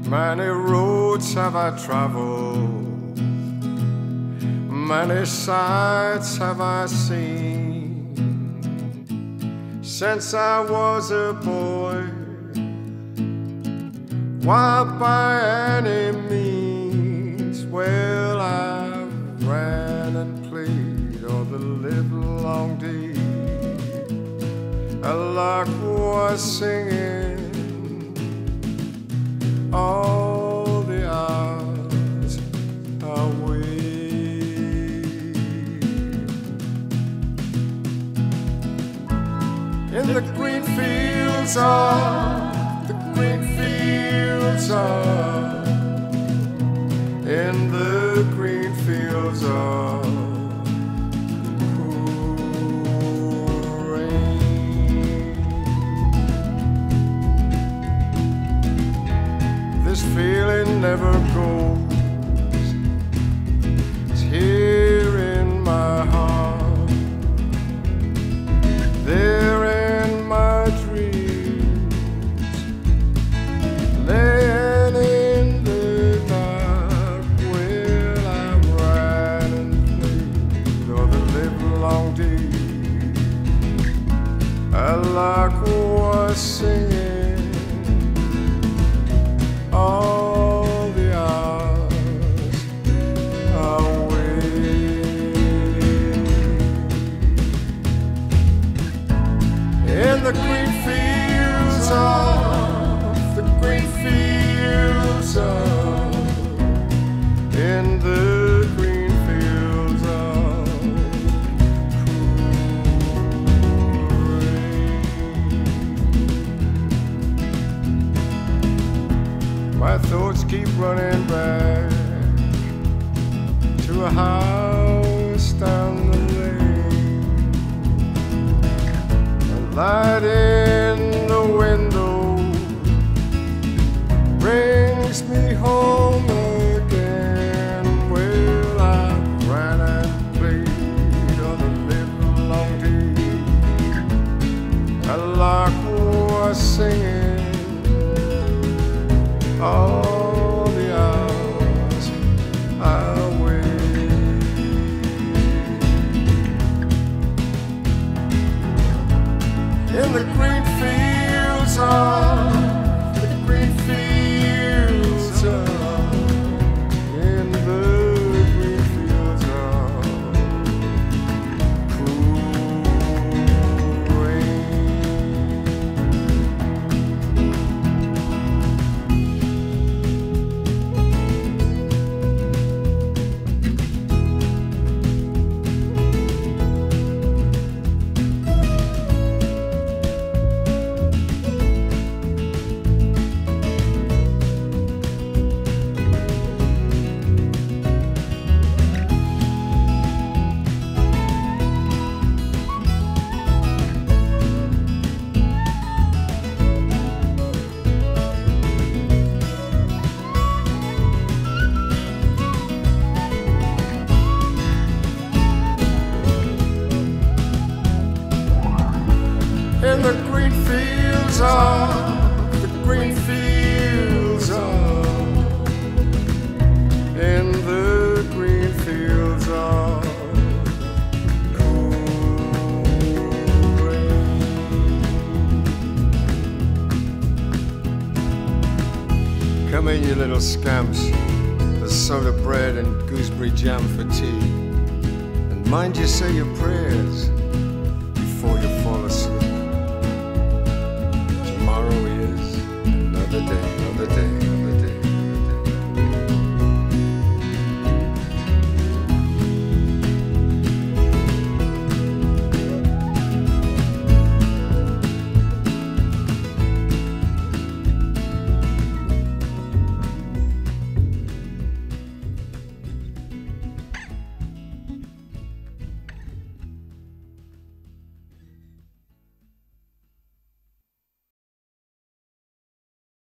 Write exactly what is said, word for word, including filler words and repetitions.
Many roads have I traveled, many sights have I seen, since I was a boy. Why by any means? Well, I've ran and played all the livelong day. A lark was singing all the hours away. In the green fields of, the green fields of, in the green fields of feeling never goes. It's here in my heart, there in my dreams, laying in the dark. Well, I ran and played all the livelong day. A lark was singing all the hours away. In the green fields of, the green fields of, in the green fields of Coolrain. My thoughts keep running back to a house down the lane. A light in the window brings me home again. Well, I ran and played all the livelong day. A lark was singing all the hours away. In the green fields of, the green fields of, in the green fields of Coolrain. In the green fields of, the green fields of, in the green fields of Coolrain. Come in, you little scamps. There's soda bread and gooseberry jam for tea. And mind you say your prayers.